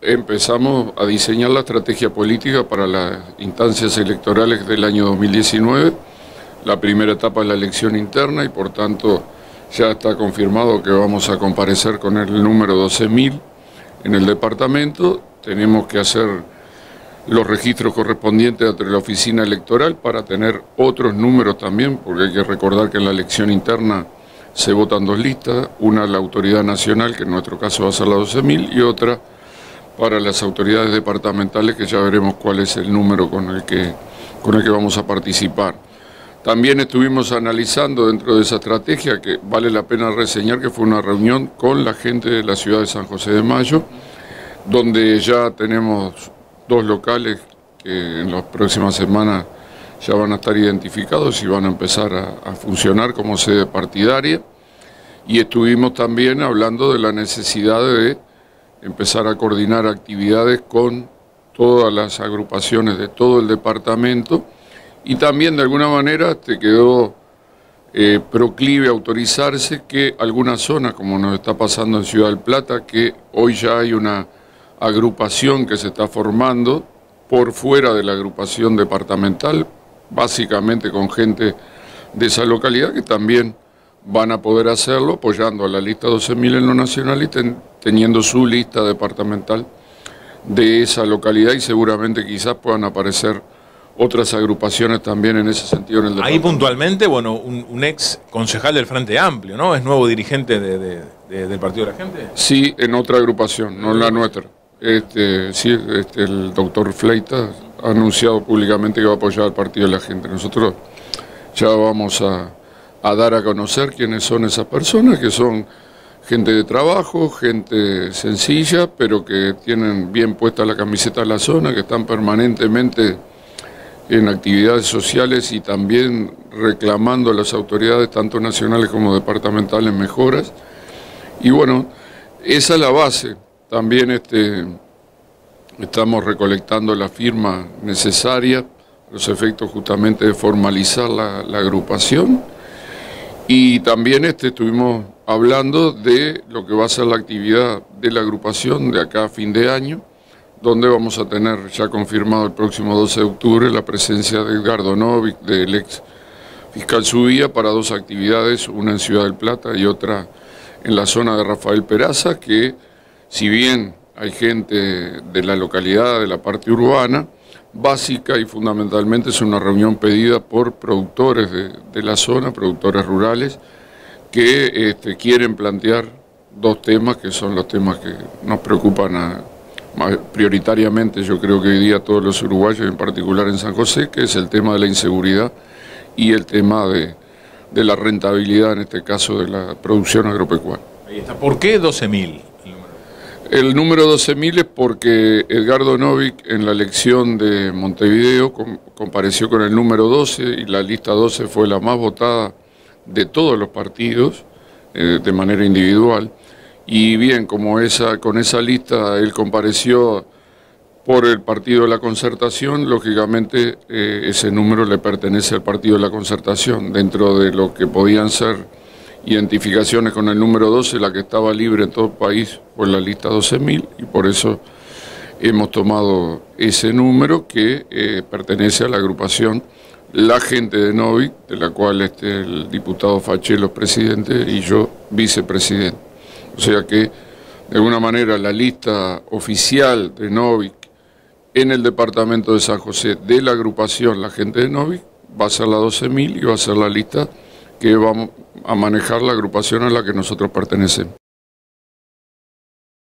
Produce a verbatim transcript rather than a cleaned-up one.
empezamos a diseñar la estrategia política para las instancias electorales del año dos mil diecinueve. La primera etapa es la elección interna y por tanto ya está confirmado que vamos a comparecer con el número doce mil en el departamento. Tenemos que hacer los registros correspondientes entre la oficina electoral para tener otros números también, porque hay que recordar que en la elección interna se votan dos listas, una la autoridad nacional, que en nuestro caso va a ser la doce mil, y otra para las autoridades departamentales, que ya veremos cuál es el número con el que, con el que vamos a participar. También estuvimos analizando dentro de esa estrategia, que vale la pena reseñar que fue una reunión con la gente de la ciudad de San José de Mayo, donde ya tenemos dos locales que en las próximas semanas ya van a estar identificados y van a empezar a, a funcionar como sede partidaria. Y estuvimos también hablando de la necesidad de empezar a coordinar actividades con todas las agrupaciones de todo el departamento, y también de alguna manera te quedó eh, proclive a autorizarse que algunas zonas, como nos está pasando en Ciudad del Plata, que hoy ya hay una agrupación que se está formando por fuera de la agrupación departamental, básicamente con gente de esa localidad, que también van a poder hacerlo apoyando a la lista doce mil en lo nacional y ten, teniendo su lista departamental de esa localidad, y seguramente quizás puedan aparecer otras agrupaciones también en ese sentido en el departamento. Ahí puntualmente, bueno, un, un ex concejal del Frente Amplio, ¿no? ¿Es nuevo dirigente de, de, de, del Partido de la Gente? Sí, en otra agrupación, no en la nuestra. Este, sí, este, el doctor Fleita ha anunciado públicamente que va a apoyar al Partido de la Gente. Nosotros ya vamos a, a dar a conocer quiénes son esas personas, que son gente de trabajo, gente sencilla, pero que tienen bien puesta la camiseta de la zona, que están permanentemente en actividades sociales y también reclamando a las autoridades, tanto nacionales como departamentales, mejoras. Y bueno, esa es la base. También este, estamos recolectando la firma necesaria, los efectos justamente de formalizar la, la agrupación. Y también este, estuvimos hablando de lo que va a ser la actividad de la agrupación de acá a fin de año, donde vamos a tener ya confirmado el próximo doce de octubre la presencia de Edgardo Novic, del ex fiscal Subía, para dos actividades, una en Ciudad del Plata y otra en la zona de Rafael Peraza, que si bien hay gente de la localidad, de la parte urbana, básica y fundamentalmente es una reunión pedida por productores de, de la zona, productores rurales, que este, quieren plantear dos temas que son los temas que nos preocupan a prioritariamente, yo creo que hoy día todos los uruguayos, en particular en San José, que es el tema de la inseguridad y el tema de, de la rentabilidad, en este caso de la producción agropecuaria. Ahí está. ¿Por qué doce mil? El número doce mil es porque Edgardo Novic en la elección de Montevideo com compareció con el número doce y la lista doce fue la más votada de todos los partidos eh, de manera individual. Y bien, como esa, con esa lista él compareció por el Partido de la Concertación, lógicamente eh, ese número le pertenece al Partido de la Concertación. Dentro de lo que podían ser identificaciones con el número doce, la que estaba libre en todo el país fue la lista doce mil, y por eso hemos tomado ese número que eh, pertenece a la agrupación La Gente de Novic, de la cual este, el diputado Fachelo es presidente y yo vicepresidente. O sea que, de alguna manera, la lista oficial de Novic en el departamento de San José de la agrupación La Gente de Novic va a ser la doce mil y va a ser la lista que vamos a manejar la agrupación a la que nosotros pertenecemos.